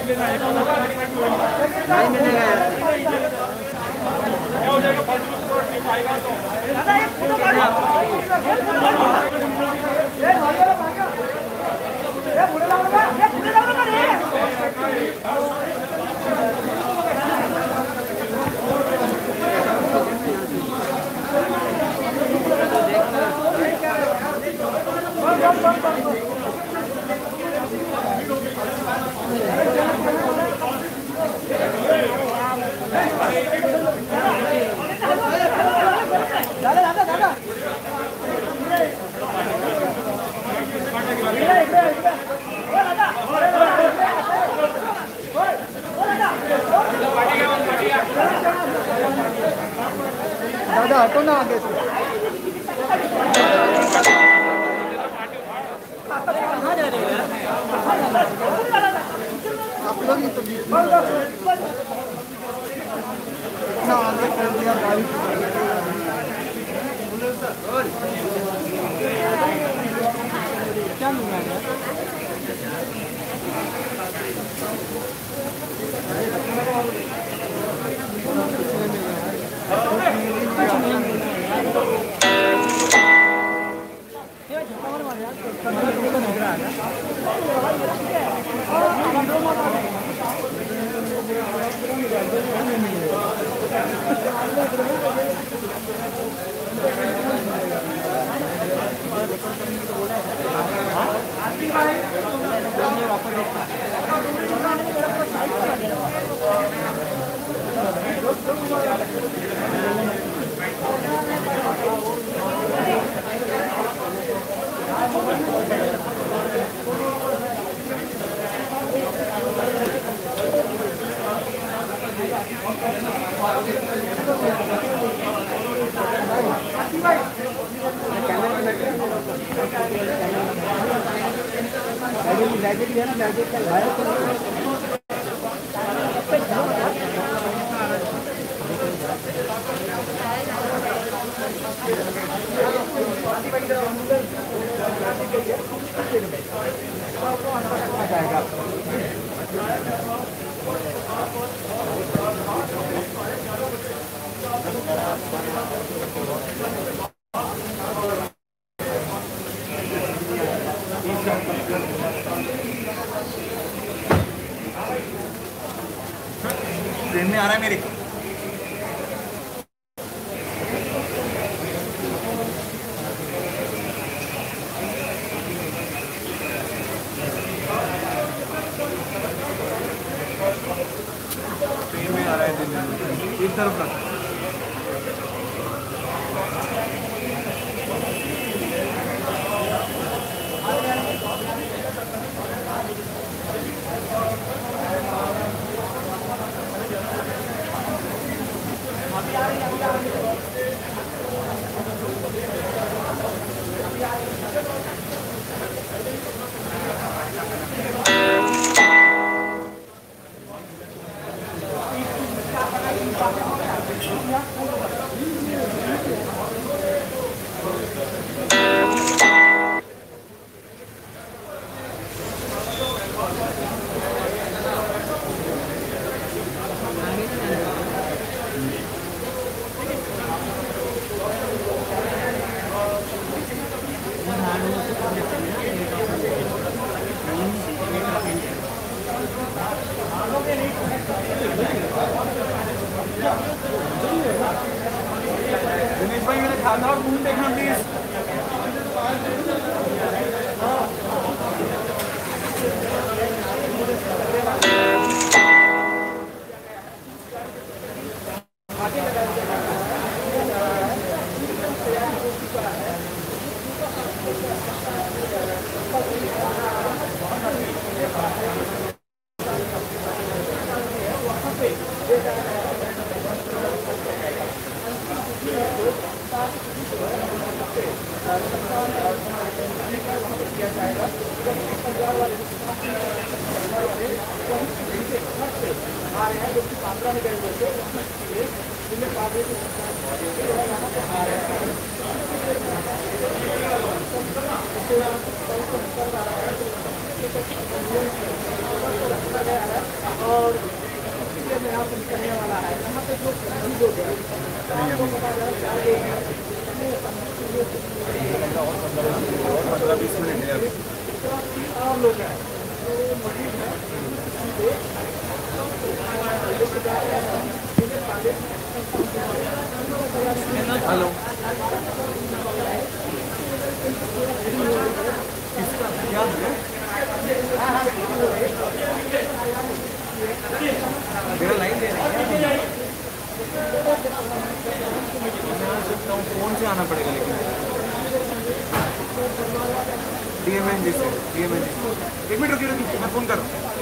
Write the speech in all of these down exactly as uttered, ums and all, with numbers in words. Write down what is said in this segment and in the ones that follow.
नहीं मिलेगा यार। दादा हटो ना आगे से। आप लोग ही तो ना आगे कर दिया गाड़ी। क्या मिला है? ट्रेन में आ रहा है मेरे। ट्रेन में आ रहा है एक तरफ रख। दिनेश भाई मैंने खाना और घूम देखना प्लीज। आ हेलो क्या मेरा लाइन दे रहा है फोन से आना पड़ेगा लेकिन डीएमएनजी से डीएमएनजी एक मिनट रुकिए रुकिए मैं फोन कर रहा हूँ।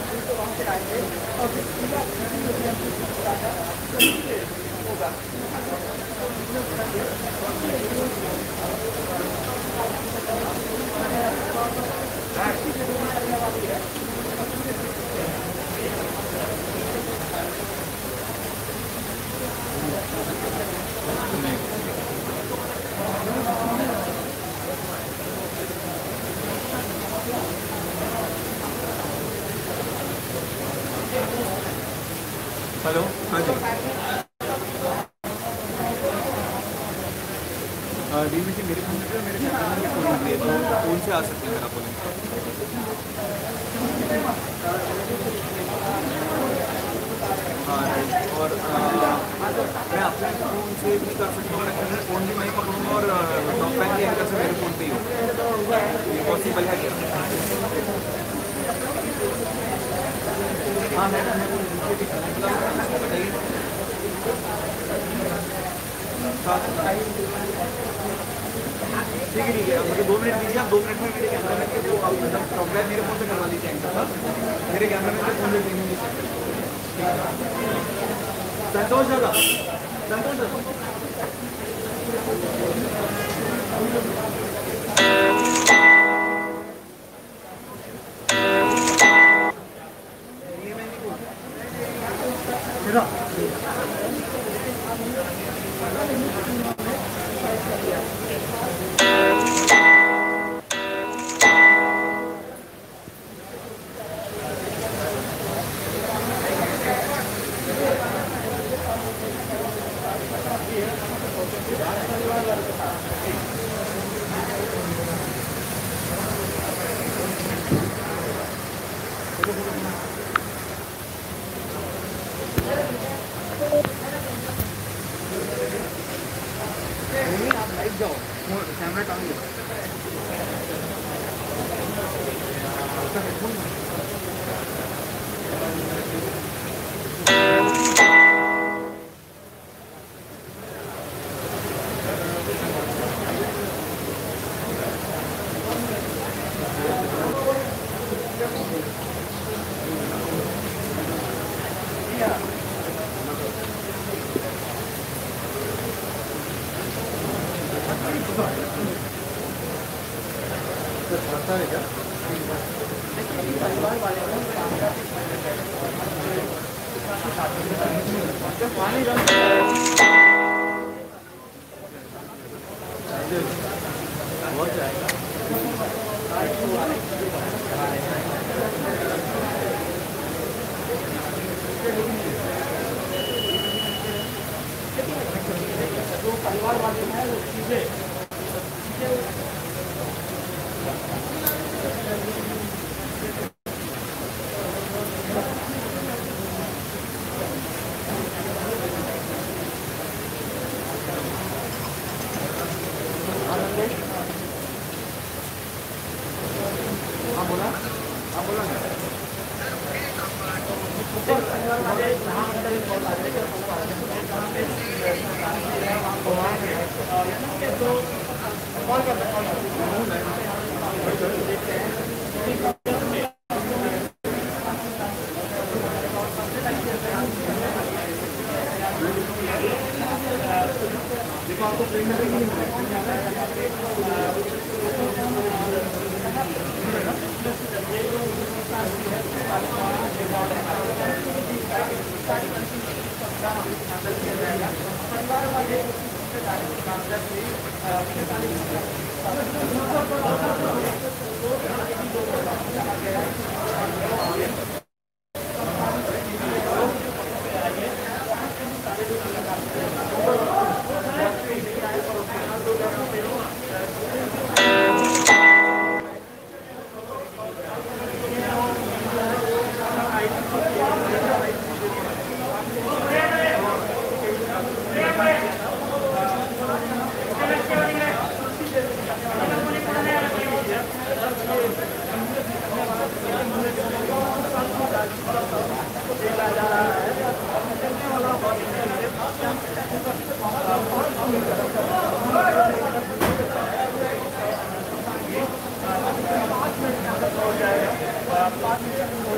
हेलो हाँ जी डी में मेरे फोन से मेरे कैमरे में फोन दिए तो फोन से आ सकते हैं मेरा फोन हाँ राइट और मैं अपने फ़ोन से भी कर सकता हूँ एक्चुअली फ़ोन भी मैं पकड़ूँगा और टॉक पैक की एंकर से मेरे फ़ोन पे ही हो ये पॉसिबल है क्या? हाँ मैं बताइए ठीक है ठीक है मुझे दो मिनट दीजिए आप दो मिनट में मेरे कैमरा में वो आप मतलब प्रॉब्लम मेरे फ़ोन से करवा लीजिए एंकर मेरे कैमरा में से फ़ोन से देने नहीं सकते। संतोष दादा संतोष दादा कैमरा कहाँ गया? है क्या? परिवार वाले हैं वो चीजें हाँ बोला हाँ बोला कॉल करते कॉल देखो आपको ट्रेन में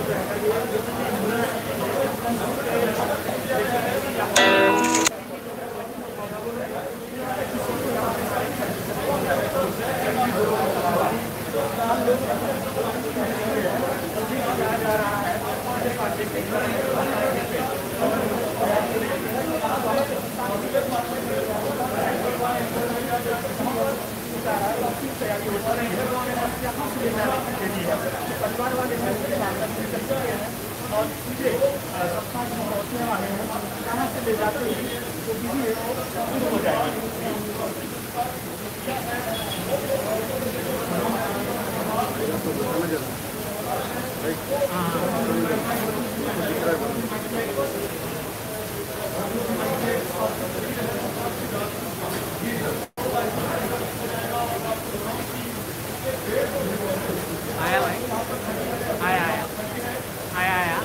आया भाई, आया आया आया आया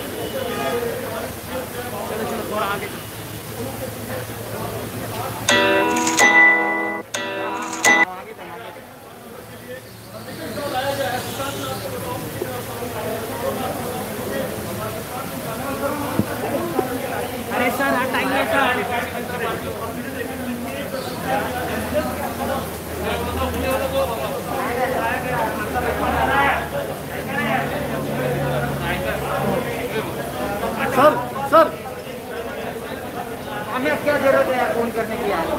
चलो चलो थोड़ा आगे चलो। आगे चलो, आगे चलो। अरे सर हटाइए सर। सर सर हमें क्या जरूरत है फोन करने की यार?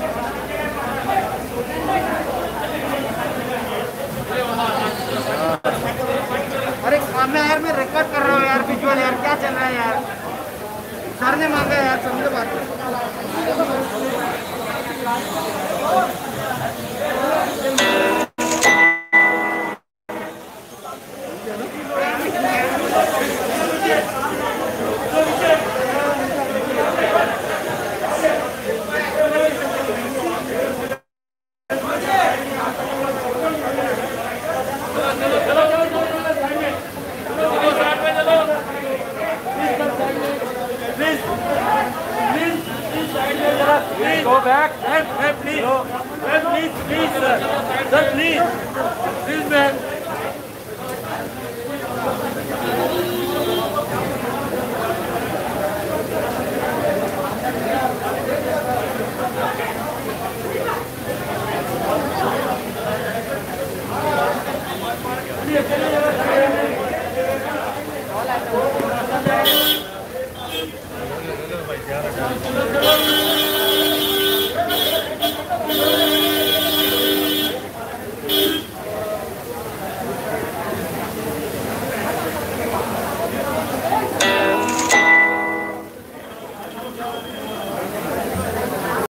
अरे मैं यार मैं रिकॉर्ड कर रहा हूँ यार, विजुअल यार, क्या चल रहा है यार? सर ने मांगा यार, समझो बात। go back and please please please sir sir please please man